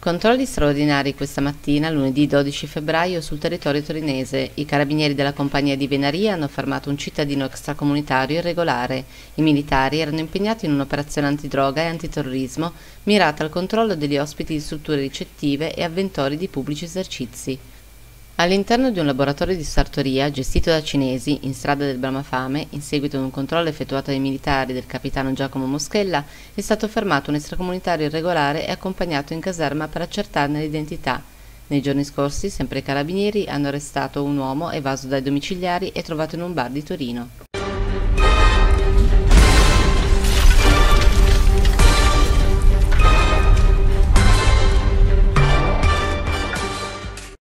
Controlli straordinari questa mattina, lunedì 12 febbraio, sul territorio torinese. I carabinieri della compagnia di Venaria hanno fermato un cittadino extracomunitario irregolare. I militari erano impegnati in un'operazione antidroga e antiterrorismo mirata al controllo degli ospiti di strutture ricettive e avventori di pubblici esercizi. All'interno di un laboratorio di sartoria gestito da cinesi in strada del Bramafame, in seguito ad un controllo effettuato dai militari del capitano Giacomo Moschella, è stato fermato un extracomunitario irregolare e accompagnato in caserma per accertarne l'identità. Nei giorni scorsi, sempre i carabinieri hanno arrestato un uomo evaso dai domiciliari e trovato in un bar di Torino.